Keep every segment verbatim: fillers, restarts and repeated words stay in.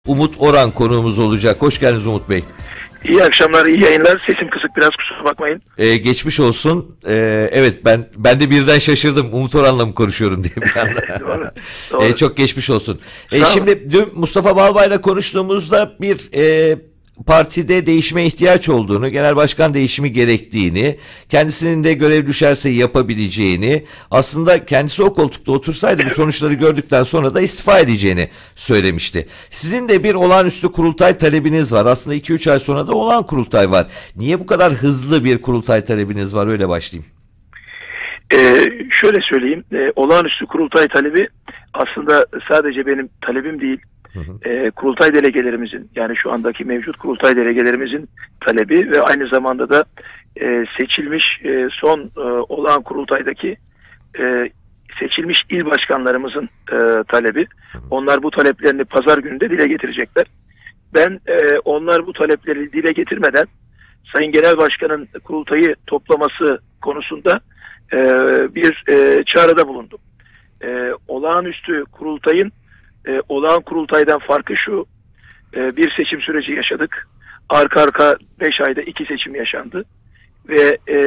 Umut Oran konuğumuz olacak. Hoş geldiniz Umut Bey. İyi akşamlar, iyi yayınlar. Sesim kısık biraz, kusura bakmayın. Ee, geçmiş olsun. Ee, evet ben ben de birden şaşırdım. Umut Oran'la mı konuşuyorum diye bir anda. Doğru, doğru. Ee, çok geçmiş olsun. Ee, şimdi dün Mustafa Balbay'la konuştuğumuzda bir e, partide değişime ihtiyaç olduğunu, genel başkan değişimi gerektiğini, kendisinin de görev düşerse yapabileceğini, aslında kendisi o koltukta otursaydı bu sonuçları gördükten sonra da istifa edeceğini söylemişti. Sizin de bir olağanüstü kurultay talebiniz var. Aslında iki üç ay sonra da olağan kurultay var. Niye bu kadar hızlı bir kurultay talebiniz var? Öyle başlayayım. Ee, şöyle söyleyeyim, e, olağanüstü kurultay talebi aslında sadece benim talebim değil. Hı hı. E, kurultay delegelerimizin, yani şu andaki mevcut kurultay delegelerimizin talebi ve aynı zamanda da e, seçilmiş e, son e, olağan kurultaydaki e, seçilmiş il başkanlarımızın e, talebi. Hı hı. Onlar bu taleplerini pazar günü de dile getirecekler. Ben e, onlar bu talepleri dile getirmeden Sayın Genel Başkan'ın kurultayı toplaması konusunda e, bir e, çağrıda bulundum. E, olağanüstü kurultayın e, olağan kurultaydan farkı şu: e, bir seçim süreci yaşadık. Arka arka beş ayda iki seçim yaşandı ve e,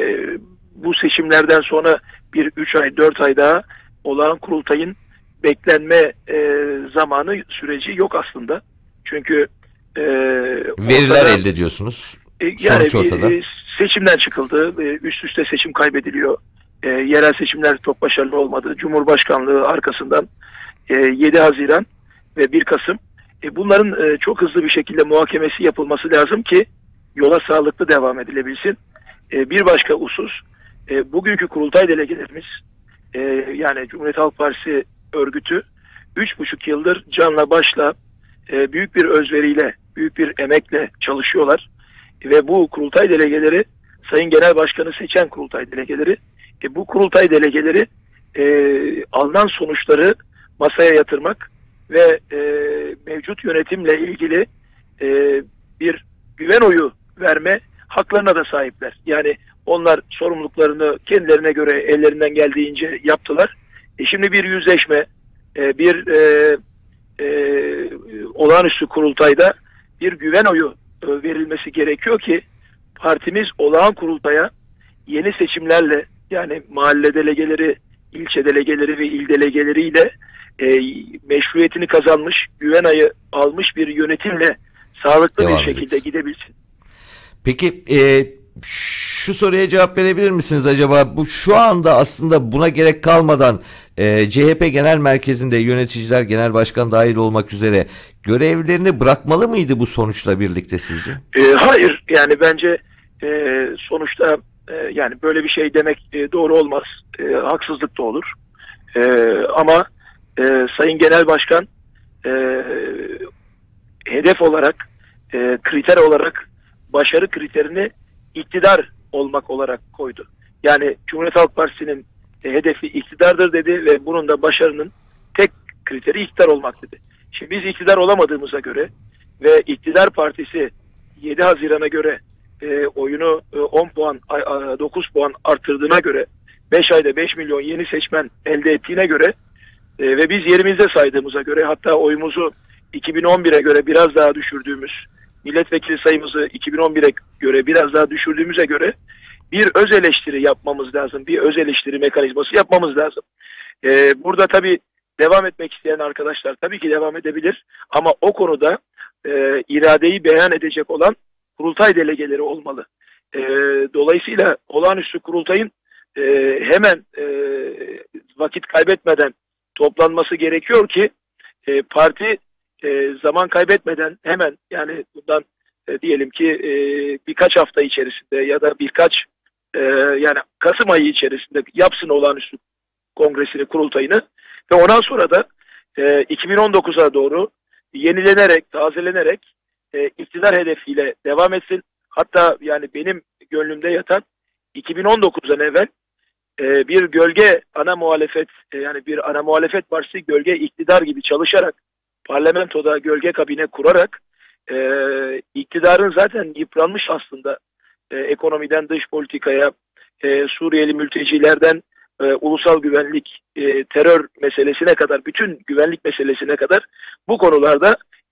bu seçimlerden sonra bir üç ay dört ay daha olağan kurultayın beklenme e, zamanı süreci yok aslında. Çünkü e, veriler ortada, elde ediyorsunuz. E, yani e, seçimden çıkıldı. E, üst üste seçim kaybediliyor. E, yerel seçimler çok başarılı olmadı. Cumhurbaşkanlığı arkasından e, yedi Haziran ve bir Kasım. E, bunların e, çok hızlı bir şekilde muhakemesi yapılması lazım ki yola sağlıklı devam edilebilsin. E, bir başka husus, e, bugünkü kurultay delegelerimiz, e, yani Cumhuriyet Halk Partisi örgütü üç buçuk yıldır canla başla, e, büyük bir özveriyle, büyük bir emekle çalışıyorlar. Ve bu kurultay delegeleri, Sayın Genel Başkanı seçen kurultay delegeleri, e, bu kurultay delegeleri e, alınan sonuçları masaya yatırmak ve e, mevcut yönetimle ilgili e, bir güven oyu verme haklarına da sahipler. Yani onlar sorumluluklarını kendilerine göre ellerinden geldiğince yaptılar. E, şimdi bir yüzleşme, e, bir e, e, olağanüstü kurultayda bir güven oyu verilmesi gerekiyor ki partimiz olağan kurultaya yeni seçimlerle, yani mahalle delegeleri, ilçe delegeleri ve il delegeleriyle e, meşruiyetini kazanmış, güven ayı almış bir yönetimle sağlıklı Devam bir şekilde ederiz. gidebilsin. Peki e, şu soruya cevap verebilir misiniz acaba? Bu şu anda aslında buna gerek kalmadan e, C H P Genel Merkezi'nde yöneticiler, genel başkan dahil olmak üzere görevlerini bırakmalı mıydı bu sonuçla birlikte sizce? E, hayır, yani bence e, sonuçta e, yani böyle bir şey demek e, doğru olmaz, e, haksızlık da olur. E, ama e, Sayın Genel Başkan e, hedef olarak, e, kriter olarak başarı kriterini iktidar olmak olarak koydu. Yani Cumhuriyet Halk Partisi'nin e, hedefi iktidardır dedi ve bunun da başarının tek kriteri iktidar olmak dedi. Şimdi biz iktidar olamadığımıza göre ve iktidar partisi yedi Haziran'a göre e, oyunu e, on puan, dokuz puan arttırdığına göre, beş ayda beş milyon yeni seçmen elde ettiğine göre e, ve biz yerimizde saydığımıza göre, hatta oyumuzu iki bin on bire göre biraz daha düşürdüğümüz, milletvekili sayımızı iki bin on bire göre biraz daha düşürdüğümüze göre bir öz eleştiri yapmamız lazım. Bir öz eleştiri mekanizması yapmamız lazım. Ee, burada tabii devam etmek isteyen arkadaşlar tabii ki devam edebilir. Ama o konuda e, iradeyi beyan edecek olan kurultay delegeleri olmalı. E, dolayısıyla olağanüstü kurultayın e, hemen e, vakit kaybetmeden toplanması gerekiyor ki e, parti E, zaman kaybetmeden hemen, yani bundan e, diyelim ki e, birkaç hafta içerisinde ya da birkaç e, yani Kasım ayı içerisinde yapsın olağanüstü kongresini, kurultayını ve ondan sonra da e, iki bin on dokuza doğru yenilenerek, tazelenerek e, iktidar hedefiyle devam etsin. Hatta yani benim gönlümde yatan iki bin on dokuzdan evvel e, bir gölge ana muhalefet, e, yani bir ana muhalefet partisi gölge iktidar gibi çalışarak, parlamentoda gölge kabine kurarak e, iktidarın zaten yıpranmış aslında e, ekonomiden dış politikaya, e, Suriyeli mültecilerden e, ulusal güvenlik, e, terör meselesine kadar, bütün güvenlik meselesine kadar bu konularda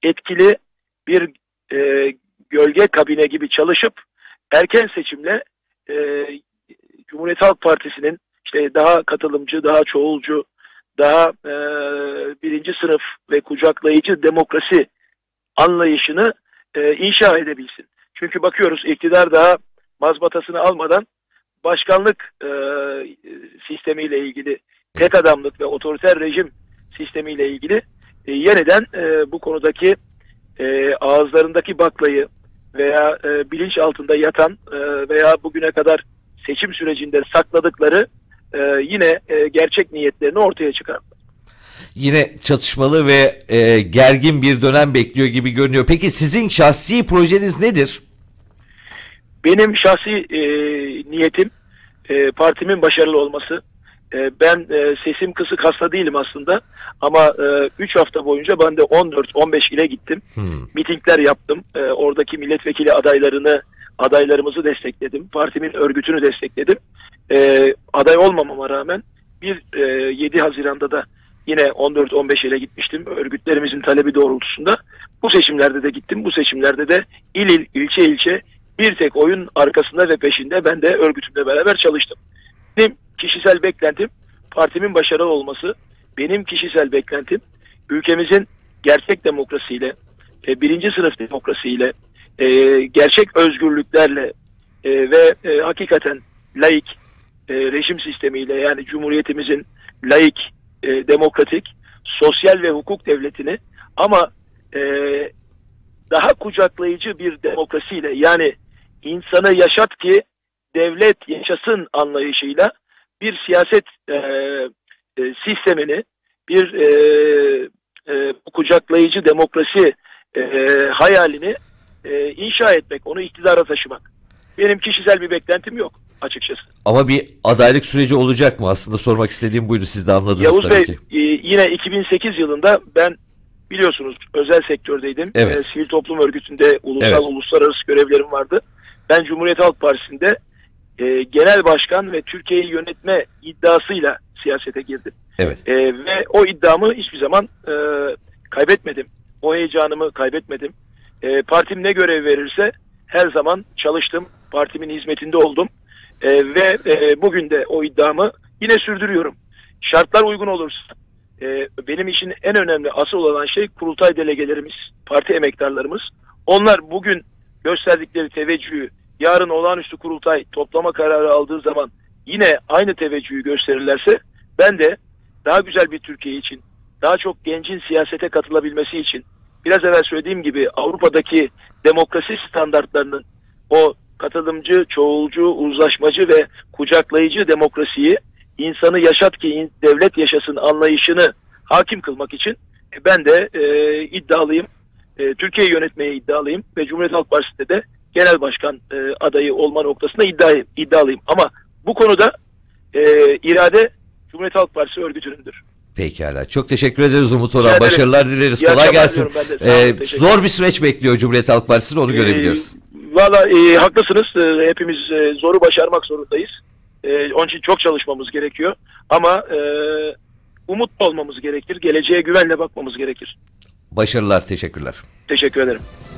etkili bir e, gölge kabine gibi çalışıp erken seçimle e, Cumhuriyet Halk Partisi'nin işte daha katılımcı, daha çoğulcu, daha e, birinci sınıf ve kucaklayıcı demokrasi anlayışını e, inşa edebilsin. Çünkü bakıyoruz iktidar daha mazbatasını almadan başkanlık e, sistemiyle ilgili, tek adamlık ve otoriter rejim sistemiyle ilgili e, yeniden e, bu konudaki e, ağızlarındaki baklayı veya e, bilinç altında yatan e, veya bugüne kadar seçim sürecinde sakladıkları e, yine e, gerçek niyetlerini ortaya çıkardı. Yine çatışmalı ve e, gergin bir dönem bekliyor gibi görünüyor. Peki sizin şahsi projeniz nedir? Benim şahsi e, niyetim e, partimin başarılı olması. E, ben e, sesim kısık, hasta değilim aslında ama üç hafta boyunca ben de on dört on beş ile gittim. Hmm. Mitingler yaptım. E, oradaki milletvekili adaylarını, adaylarımızı destekledim. Partimin örgütünü destekledim. E, aday olmamama rağmen bir e, yedi Haziran'da da yine on dört on beş ile gitmiştim. Örgütlerimizin talebi doğrultusunda. Bu seçimlerde de gittim. Bu seçimlerde de il il, ilçe ilçe bir tek oyun arkasında ve peşinde ben de örgütümle beraber çalıştım. Benim kişisel beklentim partimin başarılı olması. Benim kişisel beklentim ülkemizin gerçek demokrasiyle, e, birinci sınıf demokrasiyle, e, gerçek özgürlüklerle e, ve e, hakikaten laik e, rejim sistemiyle, yani Cumhuriyetimizin laik, e, demokratik, sosyal ve hukuk devletini ama e, daha kucaklayıcı bir demokrasiyle, yani insanı yaşat ki devlet yaşasın anlayışıyla bir siyaset e, e, sistemini, bir e, e, kucaklayıcı demokrasi e, hayalini e, inşa etmek, onu iktidara taşımak. Benim kişisel bir beklentim yok açıkçası. Ama bir adaylık süreci olacak mı? Aslında sormak istediğim buydu. Siz de anladınız Yavuz tabii Bey, ki. E, yine iki bin sekiz yılında ben biliyorsunuz özel sektördeydim. Evet. E, sivil toplum örgütünde ulusal, evet. uluslararası görevlerim vardı. Ben Cumhuriyet Halk Partisi'nde e, genel başkan ve Türkiye'yi yönetme iddiasıyla siyasete girdim. Evet. E, ve o iddiamı hiçbir zaman e, kaybetmedim. O heyecanımı kaybetmedim. E, partim ne görev verirse her zaman çalıştım. Partimin hizmetinde oldum. E, ve e, bugün de o iddiamı yine sürdürüyorum. Şartlar uygun olursa e, benim için en önemli, asıl olan şey kurultay delegelerimiz, parti emektarlarımız. Onlar bugün gösterdikleri teveccühü yarın olağanüstü kurultay toplama kararı aldığı zaman yine aynı teveccühü gösterirlerse ben de daha güzel bir Türkiye için, daha çok gencin siyasete katılabilmesi için, biraz evvel söylediğim gibi Avrupa'daki demokrasi standartlarının o katılımcı, çoğulcu, uzlaşmacı ve kucaklayıcı demokrasiyi, insanı yaşat ki devlet yaşasın anlayışını hakim kılmak için ben de e, iddialıyım. E, Türkiye'yi yönetmeye iddialıyım ve Cumhuriyet Halk Partisi'nde de genel başkan e, adayı olma noktasında iddialıyım. iddialıyım. Ama bu konuda e, irade Cumhuriyet Halk Partisi örgütünündür. Pekala. Çok teşekkür ederiz Umut Orhan. Başarılar dileriz. İyi Kolay gelsin. Ee, zor bir süreç bekliyor Cumhuriyet Halk Partisi'ni, onu ee, görebiliyoruz. Valla e, haklısınız. E, hepimiz e, zoru başarmak zorundayız. E, onun için çok çalışmamız gerekiyor. Ama e, umutlu olmamız gerekir. Geleceğe güvenle bakmamız gerekir. Başarılar, teşekkürler. Teşekkür ederim.